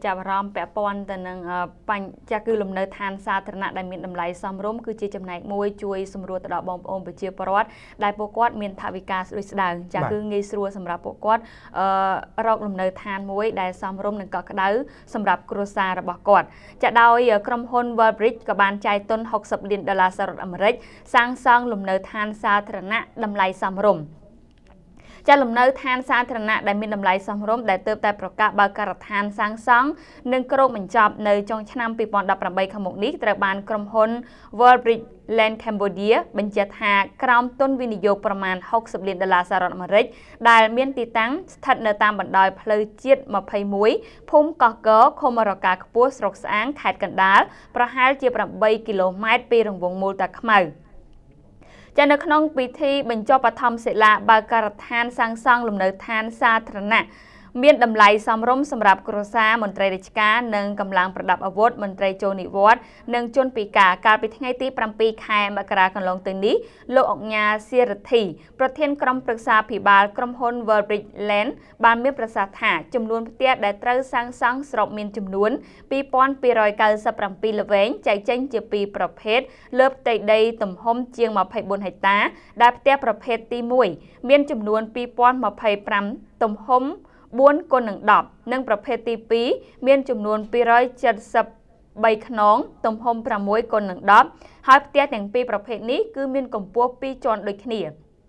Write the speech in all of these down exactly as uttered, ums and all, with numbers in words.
ចាប់អារម្មណ៍ពាក់ព័ន្ធទៅនឹងបញ្ហាគឺលំនៅឋានសាធារណៈដែលមានតម្លៃសមរម្យគឺជាចំណែកមួយជួយសម្រួលទៅដល់បងប្អូនប្រជាពលរដ្ឋដែលពួកគាត់មានថវិកាស្ដួយស្ដើងចាគឺងាយស្រួលសម្រាប់ពួកគាត់រកលំនៅឋានមួយដែលសមរម្យនិងកក់ក្ដៅសម្រាប់គ្រួសាររបស់គាត់ចាដោយក្រុមហ៊ុន Wallbridge ក៏បានចាយទុនហុកសិបលានដុល្លារសហរដ្ឋអាមេរិកសាងសង់លំនៅឋានសាធារណៈតម្លៃសមរម្យចាលំនៅឋានសាធារណៈដែលមានតម្លៃសមរម្យដែលទើបតែប្រកាសបើកការដ្ឋានសាងសង់និងគ្រោងបញ្ចប់នៅចុងឆ្នាំពីរពាន់ដប់ប្រាំបីខាងមុខនេះត្រូវបានក្រុមហ៊ុន Wallbridge Land Cambodia បញ្ជាក់ថាក្រោមទុនវិនិយោគប្រមាណហុកសិបលានដុល្លារសហរដ្ឋអាមេរិកដែលមានទីតាំងស្ថិតនៅតាមបណ្ដោយផ្លូវជាតិម្ភៃមួយភូមិកោះកឃុំរកាខ្ពស់ស្រុកស្អាងខេត្តកណ្ដាលប្រហែលជាប្រាំបីគីឡូម៉ែត្រពីរង្វង់មូលតាខ្មៅចានៅក្នុងពិធីបញ្ចុះបឋមសិលាបើកការដ្ឋានសាងសង់លំនៅឋានសាធារណៈមានតម្លៃសមរម្យសម្រាប់គ្រួសារមន្ត្រីរាជការនិងកម្លាំងប្រដាប់អាវុធមន្ត្រីចូលនិវត្តន៍និងជនពិការកាលពីថ្ងៃទីប្រាំពីរខែមករាកន្លងទៅនេះលោកអង្ញាសៀរធី ប្រធានក្រុមប្រឹក្សាភិបាលក្រុមហ៊ុន Wallbridge Land បានមានប្រសាសន៍ថាចំនួនផ្ទះដែលត្រូវសាងសង់ស្របមានចំនួនពីរពាន់ពីររយកៅសិបប្រាំពីរល្វែងចែកចេញជាពីរប្រភេទលើផ្ទៃដីទំហំជាងម្ភៃបួនហិកតាដែលផ្ទះប្រភេទទីមួយមានចំនួនពីរពាន់ម្ភៃប្រាំទំហំបួនគុណនឹងដប់និងប្រភេទទីពីរមានចំនួនពីររយចិតសិបបីខ្នងទំហំប្រាំមួយគុណនឹងដប់ហើយផ្ទះទាំងពីរប្រភេទនេះគឺមានកម្ពស់ពីរជាន់ដូចគ្នា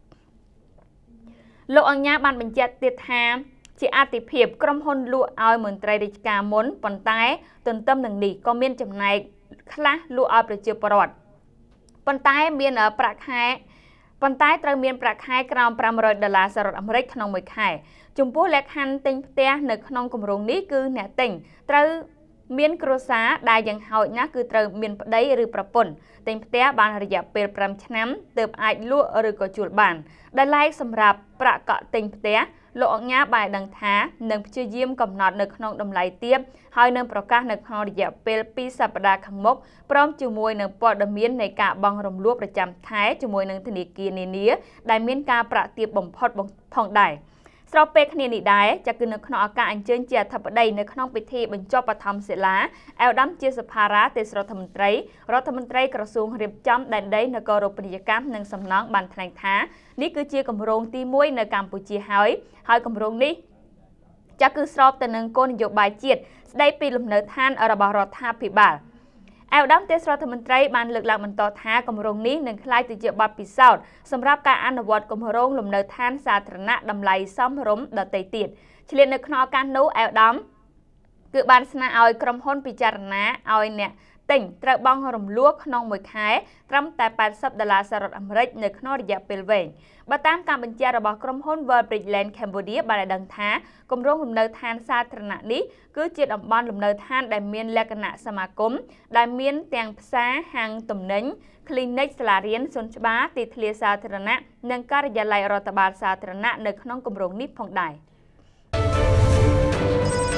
លោកអង្ញាបានបញ្ជាក់ទៀតថាជាអាទិភាពក្រុមហ៊ុនលក់ឲ្យមន្ត្រីរាជការមុនប៉ុន្តែទន្ទឹមនឹងនេះក៏មានចំណែកខ្លះលក់ឲ្យប្រជាពលរដ្ឋប៉ុន្តែមានប្រាក់ខែប៉ុន្តែត្រូវមានប្រាក់ខែក្រោមប្រាំរយដុល្លារសហរដ្ឋអាមេរិកក្នុងមួយខែចំពោះលក្ខខណ្ឌទិញផ្ទះនៅក្នុងគម្រោងនេះគឺអ្នកទិញត្រូវមានគ្រួសារដែលយ៉ាងហោចណាស់គឺត្រូវមានប្តីឬប្រពន្ធទិញផ្ទះបានរយៈពេលប្រាំឆ្នាំទើបអាចលក់ឬក៏ជួលបានដែលឡែកសម្រាប់ប្រាក់កក់ទិញផ្ទះលោកអង្ញាបានដឹងថានឹងព្យាយាមកំណត់នៅក្នុងតម្លៃទាបហើយនឹងប្រកាសនៅក្នុងរយៈពេលពីរសប្តាហ៍ខាងមុខព្រមជាមួយនឹងព័ត៌មាននៃការបង់រំលោភប្រចាំខែជាមួយនឹងធនាគារនានាដែលមានការប្រាក់ទាបបំផុតផងដែរស្របពេលគ្នានេះដែរចាគឺនៅក្នុងឱកាសអញ្ជើញជាអធិបតីនៅក្នុងពិធីបញ្ចុះបឋមសិលាអេដាមជាសភារាទេសរដ្ឋមន្ត្រីរដ្ឋមន្ត្រីក្រសួងរៀបចំដែនដីនគររូបនីយកម្មនិងសំណង់បានថ្លែងថានេះគឺជាគម្រោងទីមួយនៅកម្ពុជាហើយហើយគម្រោងនេះចាគឺស្របទៅនឹងគោលនយោបាយជាតិស្ដីពីលំនៅឋានរបស់រដ្ឋាភិបាលអេដាមទេសរដ្ឋមន្ត្រីបានលើកឡើងបន្តថាគម្រោងនេះនឹងក្លាយទៅជាបទពិសោធន៍សម្រាប់ការអនុវត្តគម្រោងលំនៅឋានសាធារណៈតម្លៃសមរម្យដទៃទៀតឆ្លៀតនៅក្នុងឱកាសនោះអេដាមគឺបានស្នើឲ្យក្រុមហ៊ុនពិចារណាឲ្យអ្នកទិញត្រូវបង់រំលោះក្នុងមួយខែត្រឹមតែប៉ែតសិបដុល្លារសហរដ្ឋអាមេរិកនៅក្នុងរយៈពេលវែងបើតាមការបញ្ជាក់របស់ក្រុមហ៊ុន Wallbridge Land Cambodia បានឲ្យដឹងថាគម្រោងលំនៅឋានសាធារណៈនេះគឺជាតំបន់លំនៅឋានដែលមានលក្ខណៈសមាគមដែលមានទាំងផ្សារហាងទំនិញ clinic សាលារៀនសួនច្បារទីធ្លាសាធារណៈនិងការិយាល័យរដ្ឋបាលសាធារណៈនៅក្នុងគម្រោងនេះផងដែរ